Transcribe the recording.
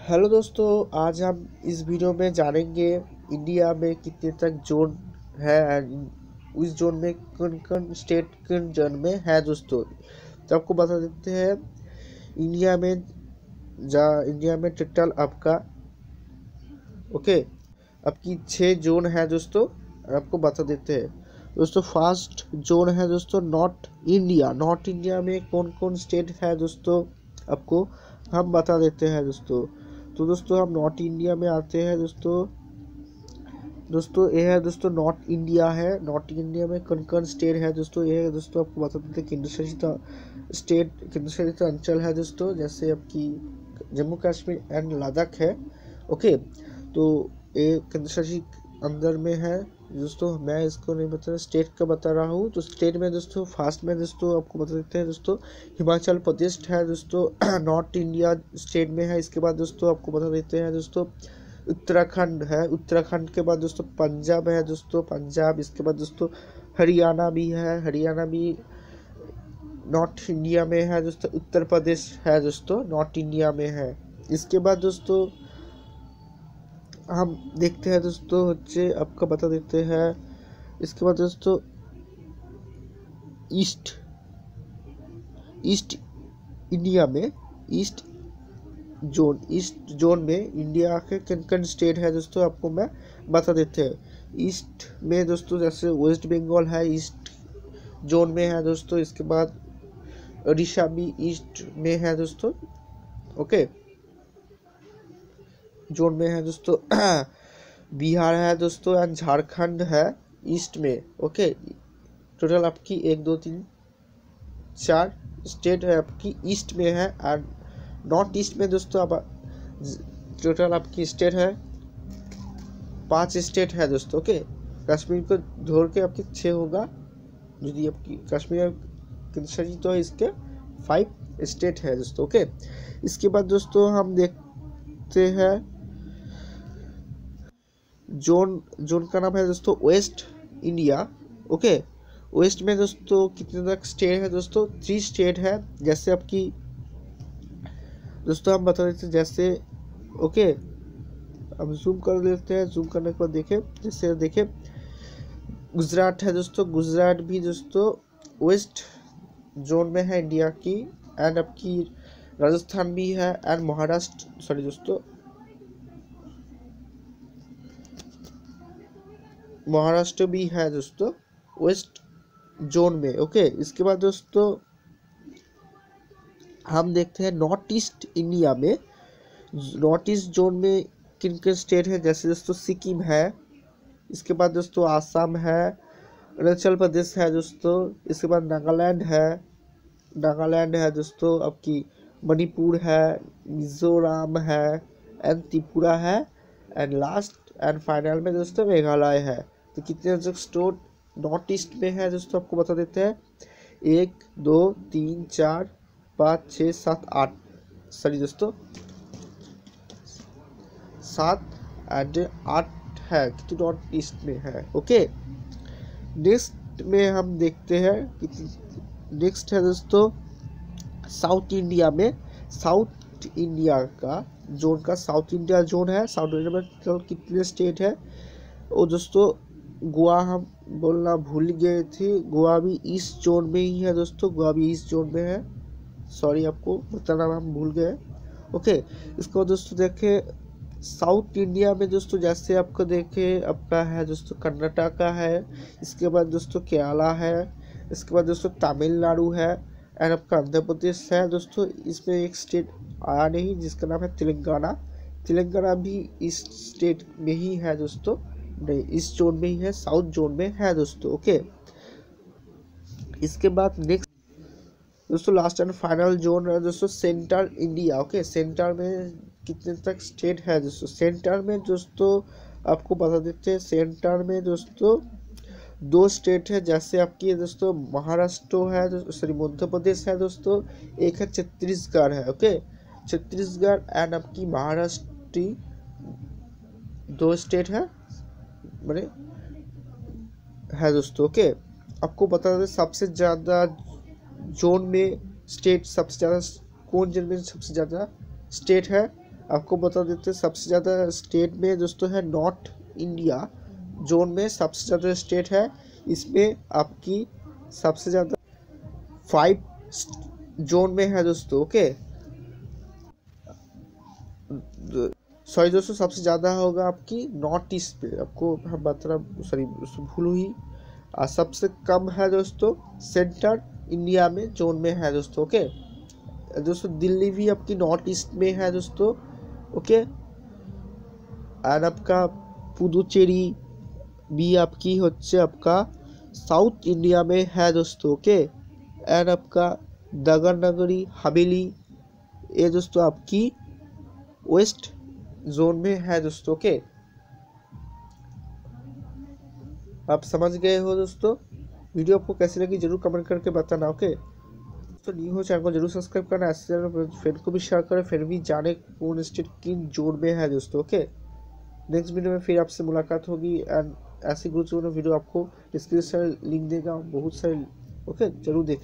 Hello दोस्तों, आज हम इस वीडियो में जानेंगे इंडिया में कितने तक जोन है एंड उस जोन में कौन कौन स्टेट किन जोन में है दोस्तों। तो आपको बता देते हैं इंडिया में इंडिया में टोटल आपका आपकी 6 जोन है दोस्तों। आपको बता देते हैं दोस्तों। फर्स्ट जोन है दोस्तों नॉर्थ इंडिया। नॉर्थ इंडिया में कौन कौन स्टेट है दोस्तों आपको हम बता देते हैं दोस्तों। तो दोस्तों हम नॉर्थ इंडिया में आते हैं दोस्तों ये है दोस्तों नॉर्थ इंडिया है। नॉर्थ इंडिया में कौन कौन स्टेट है दोस्तों, ये है दोस्तों आपको बता देते हैं। केंद्र शासित अंचल है दोस्तों, जैसे आपकी जम्मू कश्मीर एंड लद्दाख है। ओके, तो ये केंद्र शासित अंदर में है दोस्तों। मैं इसको नहीं बता स्टेट का बता रहा हूँ। तो स्टेट में दोस्तों फर्स्ट में दोस्तों आपको बता देते हैं दोस्तों हिमाचल प्रदेश है दोस्तों नॉर्थ इंडिया स्टेट में है। इसके बाद दोस्तों आपको बता देते हैं दोस्तों उत्तराखंड है। उत्तराखंड के बाद दोस्तों पंजाब है दोस्तों, पंजाब। इसके बाद दोस्तों हरियाणा भी है, हरियाणा भी नॉर्थ इंडिया में है दोस्तों। उत्तर प्रदेश है दोस्तों नॉर्थ इंडिया में है। इसके बाद दोस्तों हम देखते हैं दोस्तों आपका बता देते हैं। इसके बाद दोस्तों ईस्ट इंडिया में ईस्ट जोन में इंडिया के किन स्टेट है दोस्तों आपको मैं बता देते हैं। ईस्ट में दोस्तों जैसे वेस्ट बंगाल है, ईस्ट जोन में है दोस्तों। इसके बाद उड़ीसा भी ईस्ट में है दोस्तों, ओके जोन में है दोस्तों। बिहार है दोस्तों एंड झारखंड है ईस्ट में, ओके। टोटल आपकी 1 2 3 4 स्टेट है आपकी ईस्ट में है। एंड नॉर्थ ईस्ट में दोस्तों आप टोटल आपकी स्टेट है 5 स्टेट है दोस्तों, ओके। कश्मीर को जोड़ के आपके 6 होगा। यदि आपकी कश्मीर तो इसके 5 स्टेट है दोस्तों, ओके। इसके बाद दोस्तों हम देखते हैं जोन का नाम है दोस्तों वेस्ट इंडिया, ओके। वेस्ट में दोस्तों कितने तक स्टेट है दोस्तों 3 स्टेट है। जैसे आपकी दोस्तों हम बता देते हैं जैसे, ओके अब जूम कर लेते हैं। जूम करने के बाद देखें, जैसे देखें गुजरात है दोस्तों। गुजरात भी दोस्तों वेस्ट जोन में है इंडिया की। एंड आपकी राजस्थान भी है एंड महाराष्ट्र दोस्तों महाराष्ट्र भी है दोस्तों वेस्ट जोन में, ओके। इसके बाद दोस्तों हम देखते हैं नॉर्थ ईस्ट इंडिया में। नॉर्थ ईस्ट जोन में किन किन स्टेट है, जैसे दोस्तों सिक्किम है। इसके बाद दोस्तों आसाम है, अरुणाचल प्रदेश है दोस्तों। इसके बाद नागालैंड है दोस्तों। आपकी मणिपुर है, मिजोरम है एंड त्रिपुरा है। एंड लास्ट एंड फाइनल में दोस्तों मेघालय है। तो कितने जो स्टेट नॉर्थ ईस्ट में है दोस्तों आपको बता देते हैं 1 2 3 4 5 6 7 8 सॉरी दोस्तों 7 एंड 8 है कि नॉर्थ ईस्ट में है, ओके। नेक्स्ट में हम देखते हैं नेक्स्ट है दोस्तों साउथ इंडिया में। साउथ इंडिया का जोन का साउथ इंडिया जोन है। साउथ इंडिया में कितने स्टेट है वो दोस्तों। गोवा हम बोलना भूल गए थे, गोवा भी ईस्ट जोन में ही है दोस्तों। गोवा भी ईस्ट जोन में है, सॉरी आपको बताना हम भूल गए, ओके। इसको दोस्तों देखें साउथ इंडिया में दोस्तों जैसे आपको देखें आपका है दोस्तों कर्नाटका है। इसके बाद दोस्तों केरला है। इसके बाद दोस्तों तमिलनाडु है एंड आपका आंध्र प्रदेश है दोस्तों। इसमें एक स्टेट आया नहीं जिसका नाम है तेलंगाना भी इस स्टेट में ही है दोस्तों, नहीं इस जोन में ही है, साउथ जोन में है दोस्तों, ओके। इसके बाद नेक्स्ट दोस्तों लास्ट एंड फाइनल जोन है दोस्तों सेंट्रल इंडिया, ओके। सेंटर में कितने तक स्टेट है दोस्तों। सेंटर में दोस्तों आपको बता देते हैं सेंटर में दोस्तों 2 स्टेट है। जैसे आपकी दोस्तों महाराष्ट्र है, सॉरी मध्य प्रदेश है दोस्तों। एक है छत्तीसगढ़ है, ओके। छत्तीसगढ़ एंड आपकी महाराष्ट्र 2 स्टेट है मैंने है दोस्तों, ओके। आपको बता दें सबसे ज़्यादा जोन में स्टेट सबसे ज़्यादा कौन जोन में सबसे ज़्यादा स्टेट है आपको बता देते हैं सबसे ज़्यादा स्टेट में दोस्तों है नॉर्थ इंडिया जोन में सबसे ज़्यादा स्टेट है। इसमें आपकी सबसे ज़्यादा 5 जोन में है दोस्तों। ओके, सॉरी दोस्तों, सबसे ज़्यादा होगा आपकी नॉर्थ ईस्ट पे, आपको हम बता सॉरी भूल हुई। सबसे कम है दोस्तों सेंटर इंडिया में जोन में है दोस्तों। ओके दोस्तों, दिल्ली भी आपकी नॉर्थ ईस्ट में है दोस्तों। ओके, एंड आपका पुदुचेरी भी आपकी होच्छे आपका साउथ इंडिया में है दोस्तों। ओके, एंड आपका दादर नगरी हवेली ये दोस्तों आपकी वेस्ट जोन में है दोस्तों। ओके, आप समझ गए हो दोस्तों। वीडियो आपको कैसी लगी जरूर कमेंट करके बताना। ओके, तो न्यू हो चैनल को जरूर सब्सक्राइब करना, ऐसे चैनल फ्रेंड को भी शेयर करें, फिर भी जाने कौन स्टेट किन जोन में है दोस्तों। ओके, नेक्स्ट वीडियो में फिर आपसे मुलाकात होगी एंड ऐसी गुरुत्वपूर्ण वीडियो आपको डिस्क्रिप्शन लिंक देगा बहुत सारे। ओके, जरूर देखें।